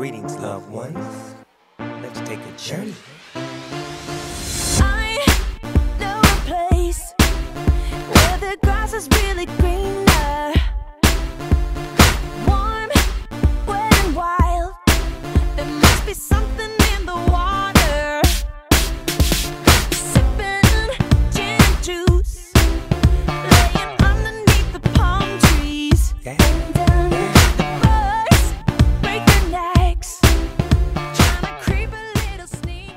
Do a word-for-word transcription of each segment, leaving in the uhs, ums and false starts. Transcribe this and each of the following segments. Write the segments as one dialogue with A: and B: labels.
A: Greetings, loved ones. Let's take a journey.
B: I know a place where the grass is really greener, warm, wet and wild. There must be something in the water. Sipping gin and juice, laying underneath the palm trees.
A: Yeah.
B: And um, the bugs break their necks, trying to creep a little sneak.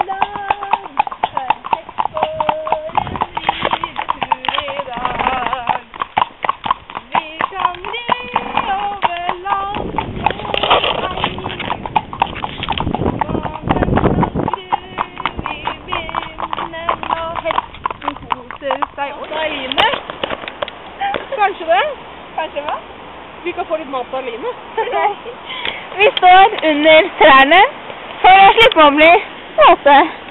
C: Kanskje det? Kanskje det? Vi kan få litt mat av Line. Vi står under trærne for å slippe å bli våte.